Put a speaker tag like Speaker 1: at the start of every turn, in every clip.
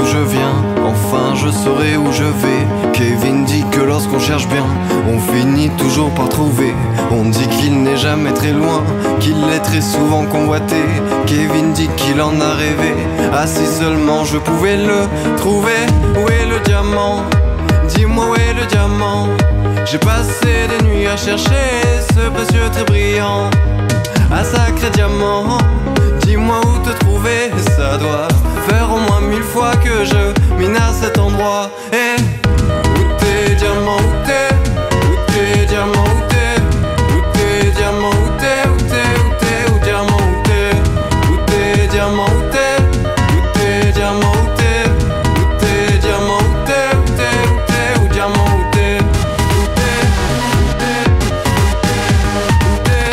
Speaker 1: d'où je viens, enfin je saurai où je vais. Kevin dit que lorsqu'on cherche bien, on finit toujours par trouver. On dit qu'il n'est jamais très loin, qu'il est très souvent convoité. Kevin dit qu'il en a rêvé, ah si seulement je pouvais le trouver. Où est le diamant? Dis-moi où est le diamant? J'ai passé des nuits à chercher ce précieux très brillant. Un sacré diamant, dis-moi où te trouver. Ça doit faire au moins 1000 fois que je mine à cet endroit. Et où t'es diamant, où t'es? Où t'es diamant, où t'es? Où t'es diamant, où t'es? Où t'es, où t'es, où diamant, où t'es? Où t'es diamant, où t'es? Où t'es diamant, où t'es? Où t'es diamant, où t'es? Où t'es, où t'es, où diamant, où t'es? Où t'es, où t'es, où t'es?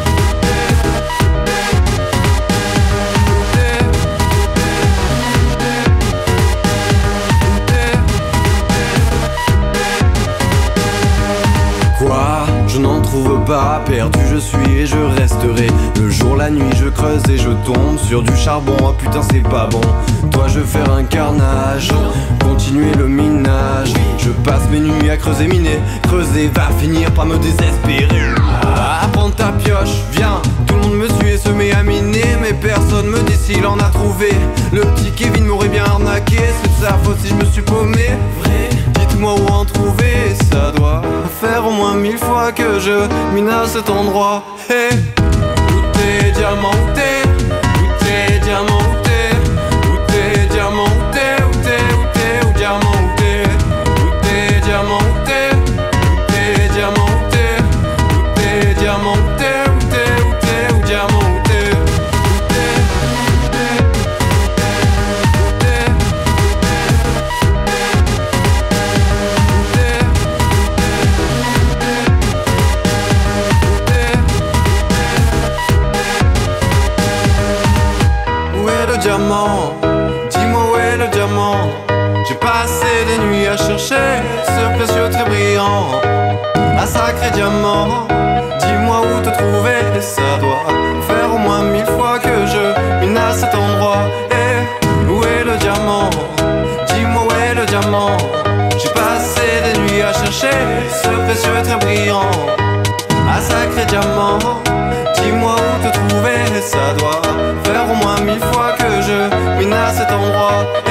Speaker 1: Quoi? Je n'en trouve pas, perdu je suis et je resterai. Le jour, la nuit, je creuse et je tombe sur du charbon. Ah putain c'est pas bon. Toi je vais faire un carnage, continuer le minage. Je passe mes nuits à creuser, miner. Creuser va finir par me désespérer. Ah, prends ta pioche, viens. Tout le monde me suit et se met à miner, mais personne me dit s'il en a trouvé. Le petit Kevin m'aurait bien arnaqué, c'est de sa faute si je me suis paumé. Vrai, dites-moi où en trouver. Ça doit faire au moins 1000 fois que je mine à cet endroit. Hey, où t'es diamant, où t'es? Où t'es diamant, où t'es? Où t'es diamant, où t'es? Où t'es, où t'es, où diamant, où t'es? Où t'es diamant, où t'es? Où t'es diamant, où t'es? Où t'es diamant, où t'es? Où t'es, où t'es, où diamant, où t'es? Où t'es, où t'es, où t'es? Où est le diamant? Dis-moi où est le diamant? J'ai passé des nuits à chercher ce précieux très brillant. Un sacré diamant, dis-moi où te trouver. Ça doit faire au moins 1000 fois que je mine à cet endroit. Et où est le diamant? Dis-moi où est le diamant? J'ai passé des nuits à chercher ce précieux très brillant. Un sacré diamant, dis-moi où te trouver. Ça doit faire au moins 1000 fois que je mine à cet endroit.